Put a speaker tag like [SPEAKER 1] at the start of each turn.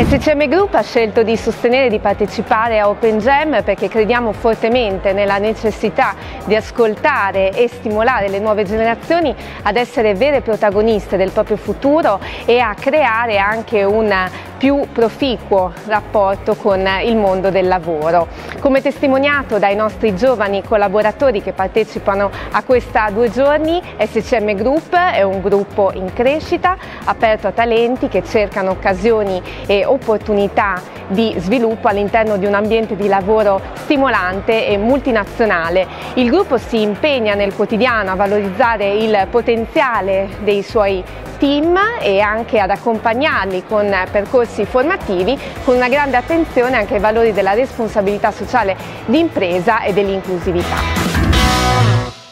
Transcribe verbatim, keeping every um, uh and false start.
[SPEAKER 1] S C M Group ha scelto di sostenere e di partecipare a Open Jam perché crediamo fortemente nella necessità di ascoltare e stimolare le nuove generazioni ad essere vere protagoniste del proprio futuro e a creare anche un più proficuo rapporto con il mondo del lavoro. Come testimoniato dai nostri giovani collaboratori che partecipano a questa due giorni, S C M Group è un gruppo in crescita, aperto a talenti che cercano occasioni e opportunità di sviluppo all'interno di un ambiente di lavoro stimolante e multinazionale. Il gruppo si impegna nel quotidiano a valorizzare il potenziale dei suoi team e anche ad accompagnarli con percorsi formativi con una grande attenzione anche ai valori della responsabilità sociale d'impresa e dell'inclusività.